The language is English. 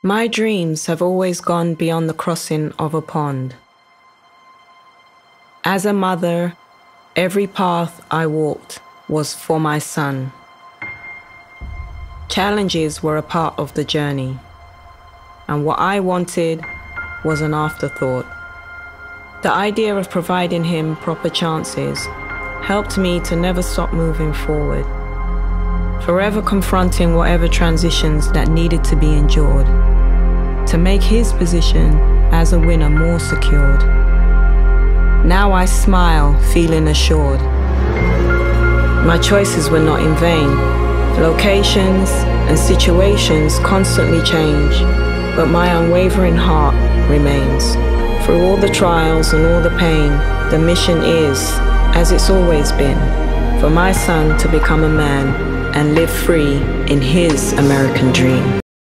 My dreams have always gone beyond the crossing of a pond. As a mother, every path I walked was for my son. Challenges were a part of the journey, and what I wanted was an afterthought. The idea of providing him proper chances helped me to never stop moving forward, forever confronting whatever transitions that needed to be endured, to make his position as a winner more secured. Now I smile, feeling assured. My choices were not in vain. Locations and situations constantly change, but my unwavering heart remains. Through all the trials and all the pain, the mission is, as it's always been, for my son to become a man and live free in his American dream.